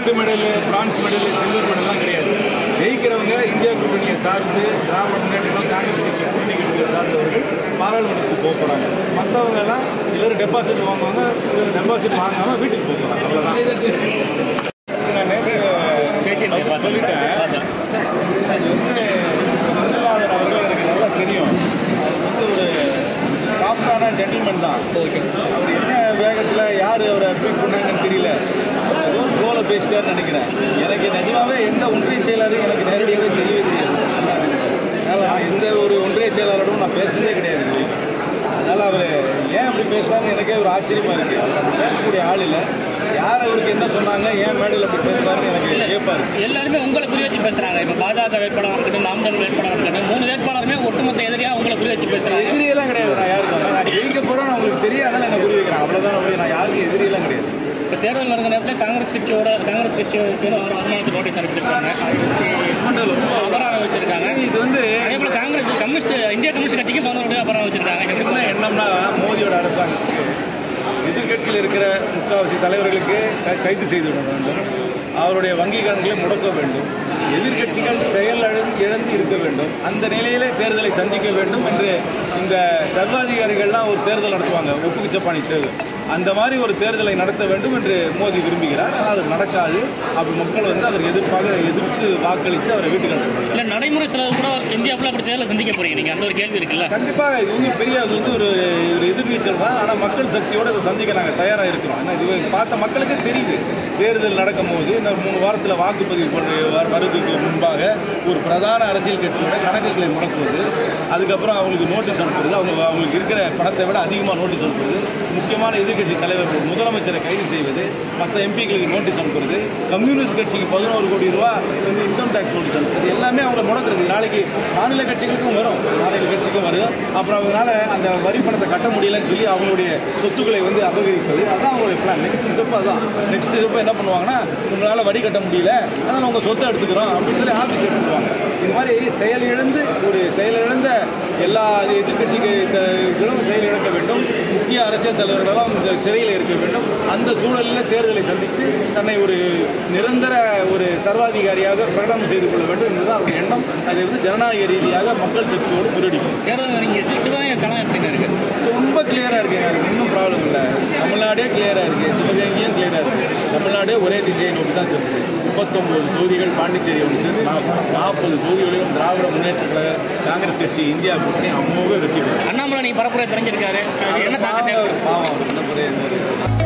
Gold medal, bronze medal, silver மெடல்லாம் கிடையாது. ஜெயிக்கிறவங்க இந்தியா கூட்டணியை சார்ந்து திராவிட முன்னேற்றம், காங்கிரஸ் கட்சி, கூட்டணி கட்சிகளை சார்ந்தவர்கள் பாராளுமன்றத்துக்கு போக போகிறாங்க. மற்றவங்க எல்லாம் சிலர் டெபாசிட் வாங்குவாங்க, சிலர் டெபாசிட் வாங்காமல் வீட்டுக்கு போக போகிறாங்க. அவ்வளோதான். நான் நேற்று சொல்லிட்டேன். அது செந்தில்நாதன் அவர்கள் எனக்கு நல்லா தெரியும். அவர் ஒரு சாஃப்டான ஜென்டில்மேன் தான். அவர் என்ன வேகத்தில் யார் அவரை அட்வைஸ் பண்ணாங்கன்னு தெரியல. ஏதோ ஃப்ளோவில் பேசிட்டார்னு நினைக்கிறேன். எனக்கு நிஜமாவே எந்த ஒன்றிய செயலாளரும் எனக்கு நேரடியாகவே தெரியவே தெரியாது. அதனால் நான் எந்த ஒரு ஒன்றிய செயலாளரும் நான் பேசுனதே கிடையாது. அதனால் அவர் ஏன் அப்படி பேசுனாருன்னு எனக்கே ஒரு ஆச்சரியமாக இருக்குது. அவர் அப்படி பேசக்கூடிய ஆள் இல்லை. யார் அவருக்கு என்ன சொன்னாங்க, ஏன் மேடையில் அப்படி பேசுனாருன்னு எனக்கு கேட்பாரு. எல்லாருமே உங்களை குறி வச்சு பேசுறாங்க. இப்போ பாஜக வேட்பாளர் இருக்கட்டும், நாம் தமிழ் வேட்பாளர் இருக்கட்டும், 3 வேட்பாளருமே ஒட்டுமொத்த எதிரியாக உங்களை குறி வச்சு பேசுறாங்க. எதிரியெல்லாம் கிடையாது. நான் யாருக்கும் நான் ஜெயிக்க போகிறேன் அவங்களுக்கு தெரியும். அதனால் என்ன குறி வைக்கிறேன். அவ்வளோதான். நான் யாருக்கும் எதிரியெல்லாம் கிடையாது. இப்போ தேர்தல் நடந்த நேரத்தில் காங்கிரஸ் கட்சிக்கு வருமானத்தை நோட்டீஸ் அனுப்பிச்சிருக்காங்க, அபராதம் வச்சிருக்காங்க. இது வந்து அதே போல காங்கிரஸ் இந்திய கம்யூனிஸ்ட் கட்சிக்கு 11 அபராதம் வச்சிருக்காங்க. எப்படி என்னம்னா, மோடியோட அரசாங்கம் எதிர்கட்சியில் இருக்கிற முக்காவாசி தலைவர்களுக்கு கைது செய்து விட வேண்டும். அவருடைய வங்கி கணக்குகளை முடக்க வேண்டும். எதிர்கட்சிகள் செயல் இழந்து இருக்க வேண்டும். அந்த நிலையிலே தேர்தலை சந்திக்க வேண்டும் என்று இந்த சர்வாதிகாரிகள்லாம் ஒரு தேர்தல் நடத்துவாங்க, ஒப்புக்கு சப்பானி தேர்தல். அந்த மாதிரி ஒரு தேர்தலை நடத்த வேண்டும் என்று மோடி விரும்புகிறார். ஆனால் அது நடக்காது. அப்படி மக்கள் வந்து அதற்கு எதிர்த்து வாக்களித்து அவரை வீட்டுக்கு அனுப்புவாங்க. இல்லை, நடைமுறை சிலர் கூட இந்தியாவில் அப்படி தேர்தலை சந்திக்க போறீங்க நீங்கள், அந்த ஒரு கேள்வி இருக்குல்ல? கண்டிப்பாக இது வந்து பெரிய அது வந்து ஒரு எதிர்நீச்சல் தான். ஆனால் மக்கள் சக்தியோடு அதை சந்திக்க நாங்கள் தயாராக இருக்கிறோம். ஏன்னா இது பார்த்த மக்களுக்கே தெரியுது. தேர்தல் நடக்கும் போது இந்த 3 வாரத்தில் வாக்குப்பதிவு வருவதற்கு முன்பாக ஒரு பிரதான அரசியல் கட்சியோட கணக்குகளை முடக்குவது, அதுக்கப்புறம் அவங்களுக்கு நோட்டீஸ் அனுப்புறது, அவங்களுக்கு இருக்கிற பணத்தை விட அதிகமாக நோட்டீஸ் அனுப்புறது, முக்கியமான எதிர்கட்சி தலைவர்கள் முதலமைச்சரை கைது செய்வது, மற்ற எம்பிக்களுக்கு நோட்டீஸ் அனுப்புறது, கம்யூனிஸ்ட் கட்சிக்கு 11 கோடி ரூபா வந்து இன்கம் டேக்ஸ் நோட்டீஸ் அனுப்புறது, எல்லாமே அவங்களை முடக்கிறது. நாளைக்கு மாநில கட்சிகளுக்கும் வரும், மாநில கட்சிக்கும் வரும். அப்புறம் அவங்களால அந்த வரி பணத்தை கட்ட முடியலன்னு சொல்லி அவங்களுடைய சொத்துக்களை வந்து அபகரிப்பது. அதுதான் அவங்களுடைய பிளான். நெக்ஸ்ட் ஸ்டெப் அதுதான். நெக்ஸ்ட் ஸ்டெப் என்ன பண்ணுவாங்கன்னா, உங்களால் வரி கட்ட முடியல, அதனால் உங்கள் சொத்தை எடுத்துக்கிறோம் அப்படின்னு சொல்லி ஆஃபீஸ் எடுத்துக்குவாங்க. இது மாதிரி செயலிழந்த எல்லா எதிர்கட்சிகளும் செயலிழக்க வேண்டும். முக்கிய அரசியல் தலைவர்களும் இந்த சிறையில் இருக்க வேண்டும். அந்த சூழலில் தேர்தலை சந்தித்து தன்னை ஒரு நிரந்தர ஒரு சர்வாதிகாரியாக பிரகடனம் செய்து கொள்ள வேண்டும் என்பதுதான் அவருடைய எண்ணம். அதை வந்து ஜனநாயக ரீதியாக மக்கள் சக்தியோடு முன்னெடுக்கும். சிவகங்கை களம் எப்படி இருக்கு? ரொம்ப கிளியராக இருக்குங்க. இன்னும் ப்ராப்ளம் இல்லை. தமிழ்நாடே கிளியராக இருக்குது, சிவகங்கையும் கிளியராக இருக்குது. தமிழ்நாடே ஒரே திசையை நோக்கி தான் செல்லுது. 39 தொகுதிகள் பாண்டிச்சேரி ஒன்று சேர்ந்து 40 தொகுதிகளிலும் திராவிட முன்னேற்ற கழக காங்கிரஸ் கட்சி இந்தியா கூட்டணி அமோக வெற்றி பெறும். அண்ணாமலை நீ பரப்புரை தெரிஞ்சிருக்காரு, என்ன தாக்கத்தை? பாவம் என்ன